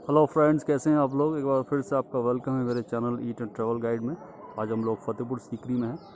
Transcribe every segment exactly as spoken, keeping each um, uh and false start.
Hello friends, कैसे हैं आप लोग। एक बार फिर से आपका वेलकम है मेरे channel eat and travel guide में। आज हम लोग फतेहपुर सीकरी में हैं।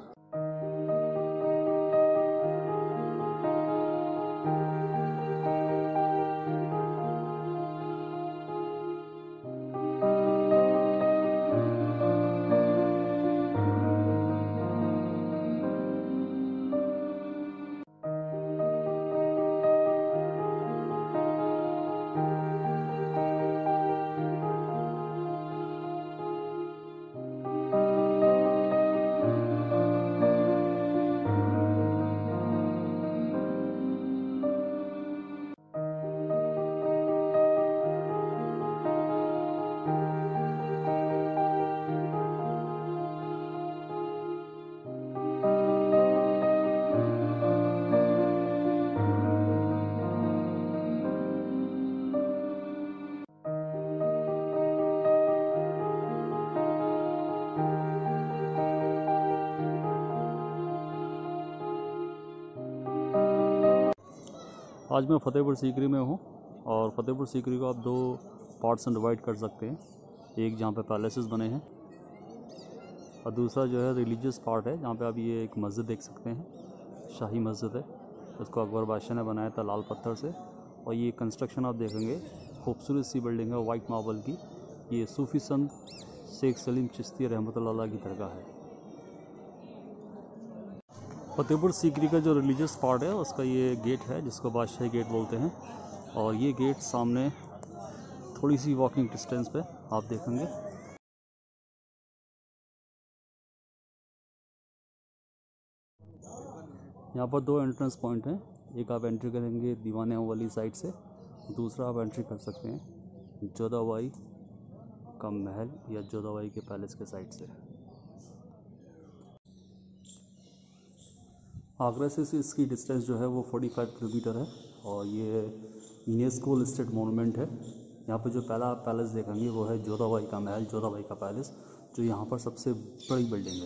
आज मैं फतेहपुर सीकरी में हूँ और फतेहपुर सीकरी को आप दो पार्ट्स में डिवाइड कर सकते हैं। एक जहाँ पे पैलेसेस बने हैं और दूसरा जो है रिलीजियस पार्ट है, जहाँ पे आप ये एक मस्जिद देख सकते हैं, शाही मस्जिद है। इसको अकबर बादशाह ने बनाया था लाल पत्थर से। और ये कंस्ट्रक्शन आप देखेंगे, खूबसूरत सी बिल्डिंग है वाइट मार्बल की। ये सूफ़ी संत शेख सलीम चिश्ती रहमतुल्लाह अलैह की दरगाह है। फतेहपुर सीकरी का जो रिलीजियस पार्ट है उसका ये गेट है, जिसको बादशाही गेट बोलते हैं। और ये गेट सामने थोड़ी सी वॉकिंग डिस्टेंस पे आप देखेंगे। यहाँ पर दो एंट्रेंस पॉइंट हैं। एक आप एंट्री करेंगे दीवाने वाली साइड से, दूसरा आप एंट्री कर सकते हैं जोधाबाई का महल या जोधाबाई के पैलेस के साइड से। आगरा से इसकी डिस्टेंस जो है वो पैंतालीस किलोमीटर है और ये यूनेस्को लिस्टेड मोनूमेंट है। यहाँ पे जो पहला पैलेस देखेंगे वो है जोधाबाई का महल, जोधाबाई का पैलेस, जो यहाँ पर सबसे बड़ी बिल्डिंग है।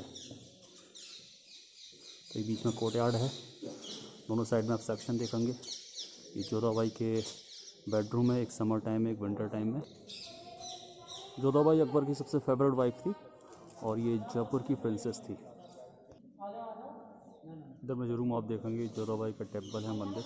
तो बीच में कोर्टयार्ड है, दोनों साइड में आप सेक्शन देखेंगे। ये जोधाबाई के बेडरूम है, एक समर टाइम में, एक विंटर टाइम में। जोधाबाई अकबर की सबसे फेवरेट वाइफ थी और ये जयपुर की प्रिंसेस थी। इधर में जो रूम आप देखेंगे जोधाबाई का टेम्पल है, मंदिर।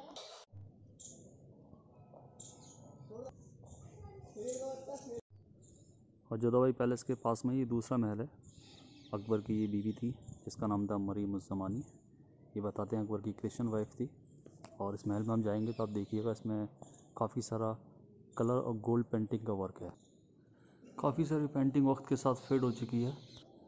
और जोधाबाई पैलेस के पास में ही दूसरा महल है। अकबर की ये बीवी थी जिसका नाम था मरियम उज़ ज़मानी। ये बताते हैं अकबर की क्रिश्चियन वाइफ थी। और इस महल में हम जाएंगे तो आप देखिएगा, इसमें काफ़ी सारा कलर और गोल्ड पेंटिंग का वर्क है। काफ़ी सारी पेंटिंग वक्त के साथ फेड हो चुकी है।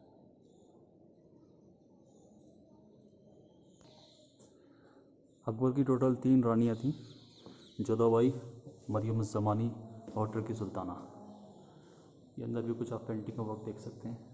अकबर की टोटल तीन रानियाँ थीं, जोधाबाई, मरियम उज़ ज़मानी और तुर्की सुल्ताना। ये अंदर भी कुछ आप पेंटिंग का वर्क देख सकते हैं।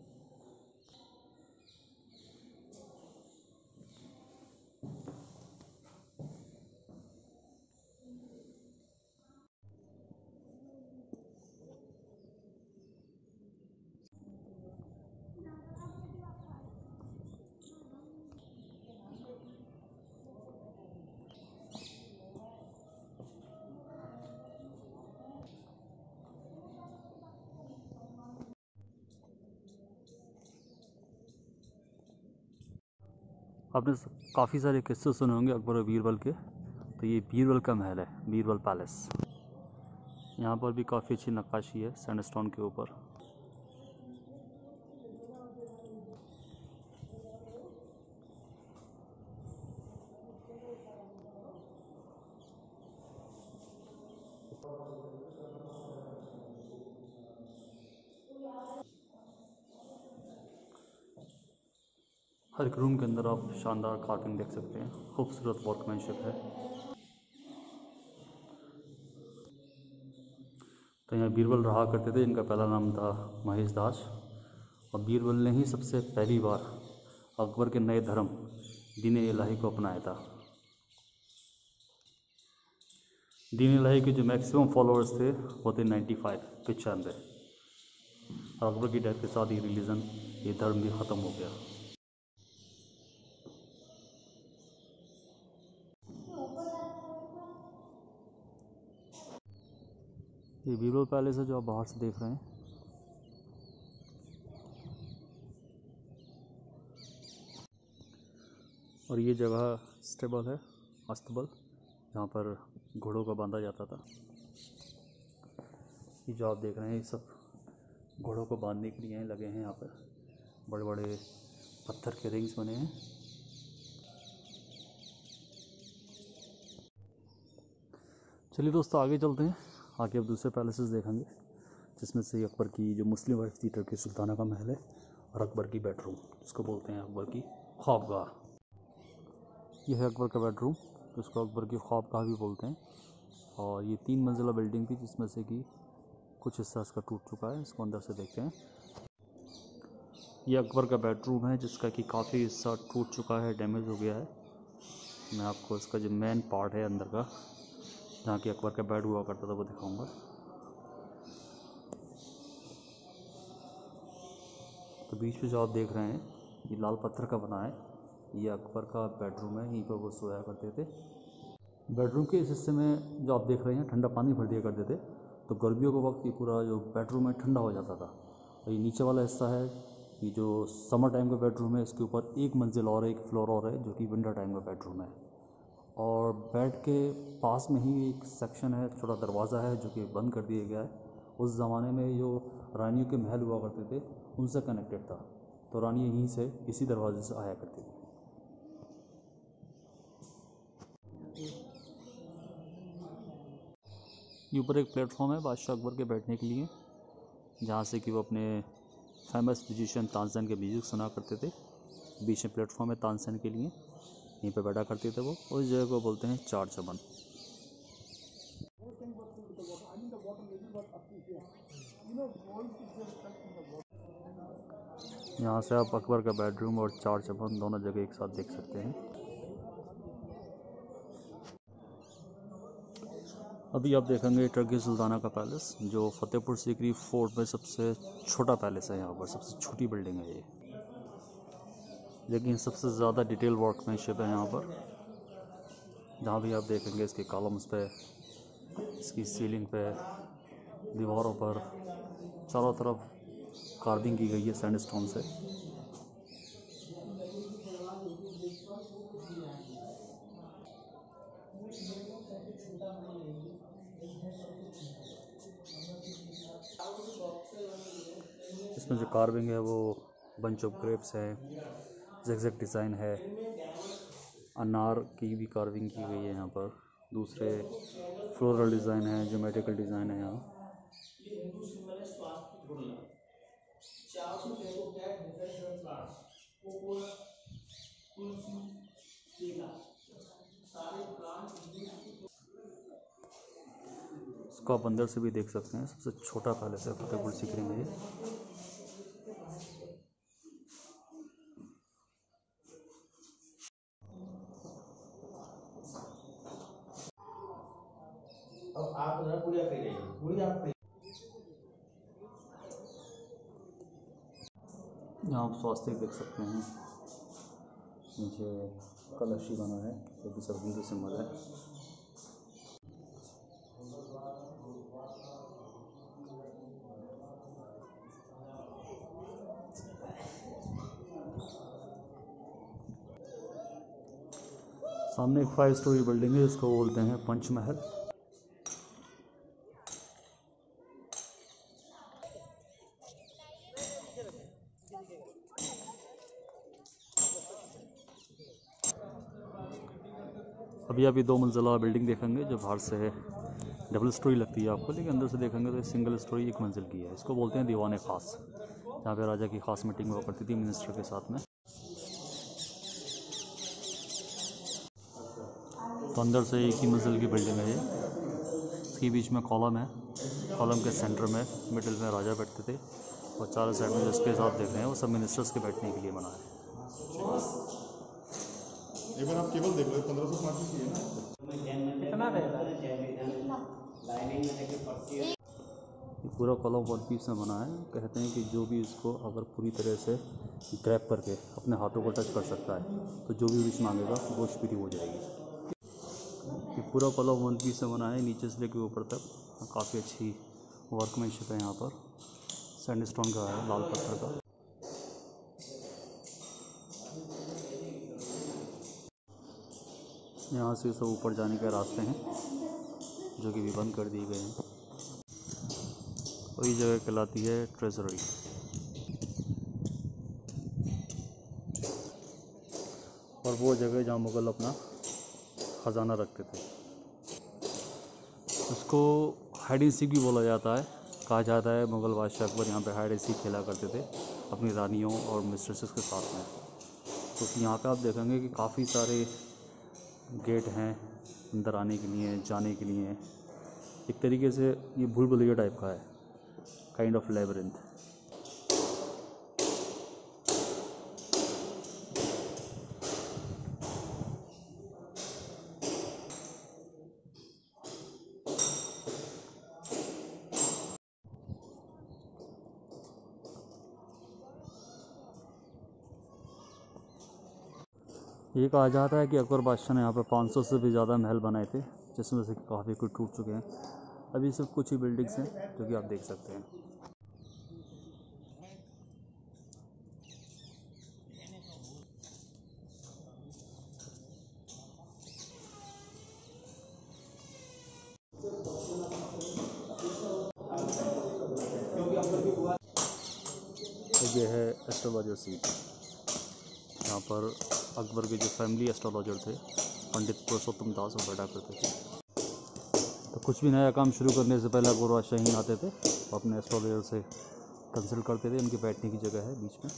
आपने काफ़ी सारे किस्से सुने होंगे अकबर और बीरबल के, तो ये बीरबल का महल है, बीरबल पैलेस। यहाँ पर भी काफ़ी अच्छी नक्काशी है सैंडस्टोन के ऊपर। हर एक रूम के अंदर आप शानदार कार्विंग देख सकते हैं, खूबसूरत वर्कमैनशिप है। तो यहाँ बीरबल रहा करते थे, इनका पहला नाम था महेश दास। और बीरबल ने ही सबसे पहली बार अकबर के नए धर्म दीन इलाही को अपनाया था। दीन इलाही के जो मैक्सिमम फॉलोअर्स थे वो थे पचानवे पचानवे। और अकबर की डेथ के साथ ये रिलीजन, ये धर्म भी ख़त्म हो गया। ये बीरबल पैलेस है जो आप बाहर से देख रहे हैं। और ये जगह स्टेबल है, अस्तबल, जहाँ पर घोड़ों को बांधा जाता था। ये जो आप देख रहे हैं ये सब घोड़ों को बांधने के लिए लगे हैं। यहाँ पर बड़े बड़े पत्थर के रिंग्स बने हैं। चलिए दोस्तों आगे चलते हैं। आगे अब दूसरे पैलेसेस देखेंगे, जिसमें से अकबर की जो मुस्लिम वाइफ थी टर्की सुल्ताना का महल है, और अकबर की बेडरूम जिसको बोलते हैं अकबर की ख्वाबगाह। यह है अकबर का बेडरूम, जिसको अकबर की ख्वाबगाह भी बोलते हैं। और ये तीन मंजिला बिल्डिंग थी, जिसमें से कि कुछ हिस्सा इसका टूट चुका है। इसको अंदर से देखते हैं। ये अकबर का बेडरूम है, जिसका कि काफ़ी हिस्सा टूट चुका है, डैमेज हो गया है। मैं आपको इसका जो मेन पार्ट है अंदर का, जहाँ की अकबर का बेड हुआ करता था, वो दिखाऊंगा। तो बीच में जो आप देख रहे हैं ये लाल पत्थर का बना है। ये अकबर का बेडरूम है, यहीं पर वो सोया करते थे। बेडरूम के इस हिस्से में जो आप देख रहे हैं ठंडा पानी भर दिया करते थे, तो गर्मियों के वक्त ये पूरा जो बेडरूम है ठंडा हो जाता था। और ये नीचे वाला हिस्सा है, ये जो समर टाइम का बेडरूम है, इसके ऊपर एक मंजिल और एक फ्लोर और है, जो कि विंटर टाइम का बेडरूम है। और बेड के पास में ही एक सेक्शन है, छोटा दरवाज़ा है, जो कि बंद कर दिया गया है। उस ज़माने में जो रानियों के महल हुआ करते थे उनसे कनेक्टेड था, तो रानी यहीं से इसी दरवाजे से आया करती थी। ये ऊपर एक प्लेटफॉर्म है बादशाह अकबर के बैठने के लिए, जहाँ से कि वो अपने फेमस म्यूजिशियन तानसेन के म्यूज़िक सुना करते थे। बीच में प्लेटफॉर्म है तानसेन के लिए, यहीं पे बैठा करते थे वो। उस जगह को बोलते हैं चार चबन। यहाँ से आप अकबर का बेडरूम और चार चबन दोनों जगह एक साथ देख सकते हैं। अभी आप देखेंगे टर्की सुल्ताना का पैलेस, जो फतेहपुर सीकरी फोर्ट में सबसे छोटा पैलेस है। यहाँ पर सबसे छोटी बिल्डिंग है ये, लेकिन सबसे ज़्यादा डिटेल वर्कमैनशिप है यहाँ पर। जहाँ भी आप देखेंगे इसके कॉलम्स पे, इसकी सीलिंग पे, दीवारों पर चारों तरफ कार्विंग की गई है सैंडस्टोन से। इसमें जो कार्विंग है वो बंच ऑफ ग्रेप्स है, ज़िगज़ैग डिज़ाइन है, अनार की भी कार्विंग की गई है यहाँ पर। दूसरे फ्लोरल डिज़ाइन है, ज्योमेट्रिकल डिज़ाइन है यहाँ। इसको आप अंदर से भी देख सकते हैं। सबसे छोटा पैलेस है फतेहपुर सीकरी में ये। अब आप पूरा करिए पूरी आप यहाँ आप स्वास्थ्य देख सकते हैं। नीचे कलशी बना है, जो कि सब हिंदू सिंबल है। सामने एक फाइव स्टोरी बिल्डिंग है, जिसको बोलते हैं पंचमहल। अभी अभी दो मंजिला बिल्डिंग देखेंगे, जो बाहर से डबल स्टोरी लगती है आपको, लेकिन अंदर से देखेंगे तो सिंगल स्टोरी एक मंजिल की है। इसको बोलते हैं दीवान खास, जहाँ पे राजा की खास मीटिंग हुआ करती थी मिनिस्टर के साथ में। तो अंदर से एक ही मंजिल की बिल्डिंग है ये। इसके बीच में कॉलम है, कॉलम के सेंटर में मिडिल में राजा बैठते थे, और चारों साइड में जो स्पेस आप देख रहे हैं वो सब मिनिस्टर्स के बैठने के लिए बना है। एक बार आप केवल देख लो, पंद्रह सौ पाँच की है ना, कितना रहता है। ये पूरा कॉलम वन पीस में बना है। कहते हैं कि जो भी इसको अगर पूरी तरह से ग्रैब करके अपने हाथों को टच कर सकता है, तो जो भी विश मांगेगा वो विश पूरी हो जाएगी। ये पूरा कॉलम वन पीस से बना है, नीचे से लेकर ऊपर तक काफ़ी अच्छी वर्कमैनशिप है यहाँ पर, सैंडस्टोन का है, लाल पत्थर का। यहाँ से सब ऊपर जाने के रास्ते हैं जो कि भी बंद कर दिए गए हैं। और ये जगह कहलाती है ट्रेजरी। और वो जगह जहाँ मुग़ल अपना ख़जाना रखते थे। उसको हाइड एंड सीक भी बोला जाता है। कहा जाता है मुग़ल बादशाह अकबर यहाँ पे हाइड एंड सीक खेला करते थे अपनी रानियों और मिस्ट्रेसेस के साथ में। तो यहाँ पे आप देखेंगे कि काफ़ी सारे गेट हैं अंदर आने के लिए, जाने के लिए। एक तरीके से ये भूल भुलैया टाइप का है, काइंड ऑफ लैबिरिंथ। ये कहा जाता है कि अकबर बादशाह ने यहाँ पर पाँच सौ से भी ज़्यादा महल बनाए थे, जिसमें से काफ़ी कुछ टूट चुके हैं। अभी सिर्फ कुछ ही बिल्डिंग्स हैं जो कि आप देख सकते हैं। ये है एस्ट्रोलॉजर सीट। यहाँ पर अकबर के जो फैमिली एस्ट्रोलॉजर थे, पंडित पुरुषोत्तम दास, वो बैठा करते थे। तो कुछ भी नया काम शुरू करने से पहले अकबर बादशाह यहीं आते थे, अपने एस्ट्रोलॉजर से कंसल्ट करते थे। इनकी बैठने की जगह है बीच में।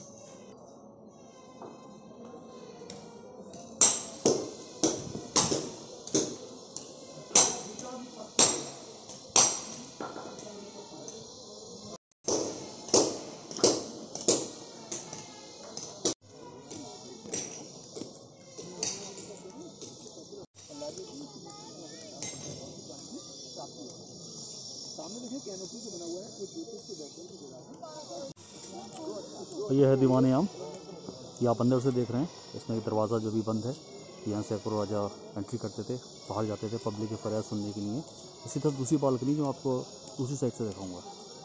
ये है दीवाने आम। ये आप अंदर से देख रहे हैं, इसमें एक दरवाज़ा जो भी बंद है। यहाँ से अकबर राजा एंट्री करते थे, बाहर जाते थे पब्लिक के फरियाद सुनने के लिए। इसी तरह दूसरी बालकनी जो आपको दूसरी साइड से दिखाऊंगा।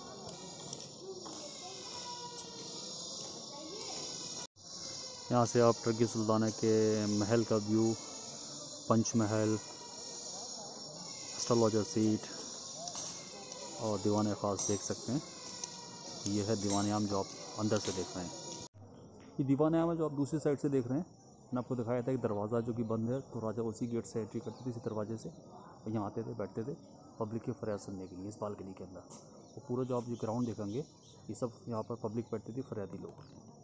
यहाँ से आप टर्की सुल्ताना के महल का व्यू, पंचमहल, एस्ट्रोलॉजर सीट और दीवाने ख़ास देख सकते हैं। ये है दीवाने आम जो आप अंदर से देख रहे हैं। ये दीवाने आम है जो आप दूसरी साइड से देख रहे हैं। मैंने आपको दिखाया था कि दरवाज़ा जो कि बंद है, तो राजा उसी गेट से एंट्री करते थे, इसी दरवाजे से। और यहाँ आते थे, बैठते थे पब्लिक की फरियाद सुनने के लिए इस बालकनी के अंदर। तो पूरा जो आप जो ग्राउंड देखेंगे, ये सब यहाँ पर पब्लिक बैठती थी, फरियादी लोग।